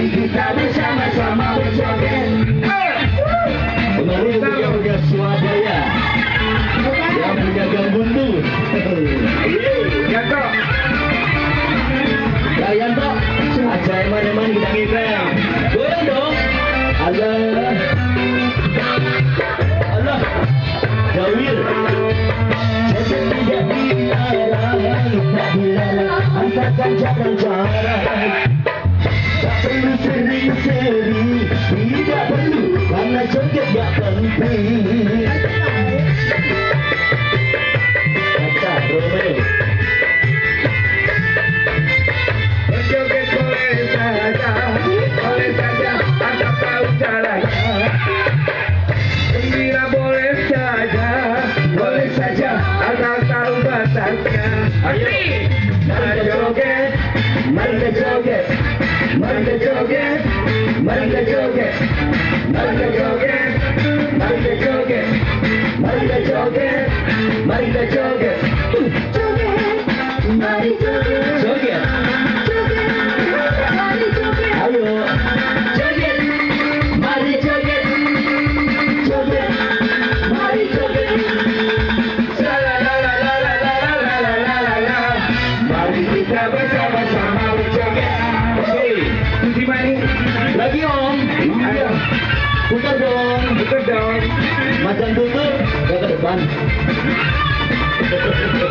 kita bersama-sama berjoget. Kemarin yang punya swadaya, yang punya gambundu. Yanto, Ya Yanto, aja eman-eman kita. Goyang dong. Allah, Allah, Jawir. Joget tidak dilarang, tak dilarang, asalkan jangan jarang. Tak perlu sering-sering, tidak perlu, karena joget gak penting. Kata Romeo. berjoget boleh saja, asal tahu caranya. Gembira boleh saja, asal tahu batasnya. Ayo, mari kita joget, mari kita joget, mari kita joget, mari kita joget, mari kita joget, mari kita joget, mari kita joget, mari kita joget, Mari joget, joget, mari joget, ayo, joget, mari joget, joget, mari joget, mari kita bersama-sama berjoget. Oke. Di mana? Lagi Om. Ayo, Putar dong. ikut dong. Macam tutup ke depan.